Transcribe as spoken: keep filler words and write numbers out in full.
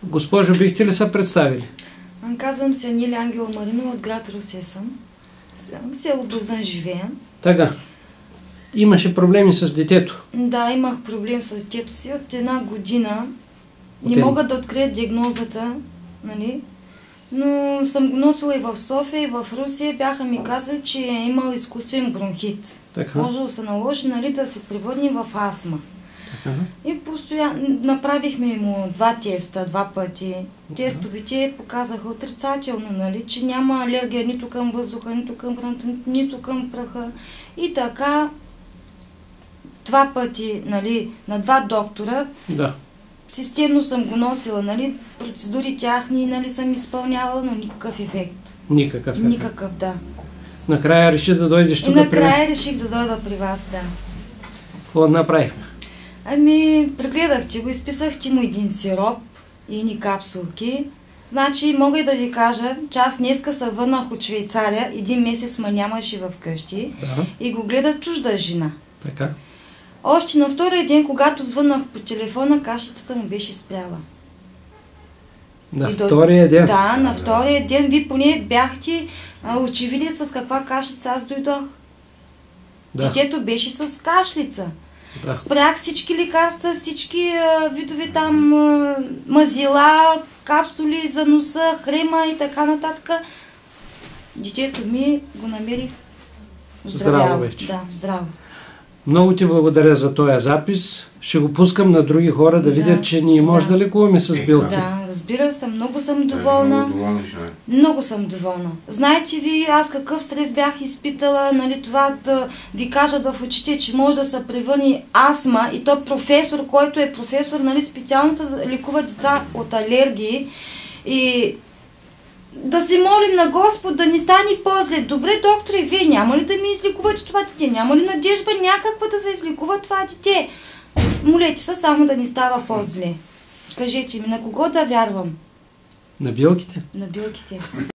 Госпожо, бихте ли се представили? Казвам се Анелия Ангела Маринова, от град Русе съм. В село Базън живея. Така. Имаше проблеми с детето? Да, имах проблем с детето си от една година. От Не един... могат да открият диагнозата, нали? Но съм го носила и в София, и в Русия. Бяха ми казали, че е имал изкуствен бронхит. Така. Може да се наложи, нали, да се превърне в астма. Така. И постоянно направихме му два теста, два пъти. Тестовите показаха отрицателно, нали, че няма алергия нито към въздуха, нито към храната, нито към праха. И така, два пъти, нали, на два доктора, да. Системно съм го носила, нали, процедури тяхни, нали, съм изпълнявала, но никакъв ефект. Никакъв ефект? Никакъв, да. Накрая реши да дойдеш тук? И накрая при... реших да дойда при вас, да. Какво направихме? Ами, прегледахте го, изписахте му един сироп и едни капсулки. Значи, мога и да ви кажа, че аз днеска се върнах от Швейцария, един месец ма нямаше в къщи, да. И го гледа чужда жена. Така. Още на втория ден, когато звъннах по телефона, кашлицата му беше спряла. На и втория ден? Да, на втория ден. Вие поне бяхте а, очевидни с каква кашлица аз дойдох. Да. Детето беше с кашлица. Да. Спрях всички лекарства, всички а, видове там а, мазила, капсули за носа, хрема и така нататък. Детето ми го намерих здравяло. Здраво вече. Да, здраво. Много ти благодаря за този запис. Ще го пускам на други хора да, да видят, че ние може да, да лекуваме с билки. Да, разбира се, много съм доволна. Много, много съм доволна. Знаете ви, аз какъв стрес бях изпитала, нали, това да ви кажат в очите, че може да се превърне астма, и то професор, който е професор, нали, специално се лекува деца от алергии. И да се молим на Господ да ни стане по-зле. Добре, доктори, вие няма ли да ми излекувате това дете? Няма ли надежда някаква да се излекува това дете? Молете се само да ни става по-зле. Кажете ми, на кого да вярвам? На билките? На билките.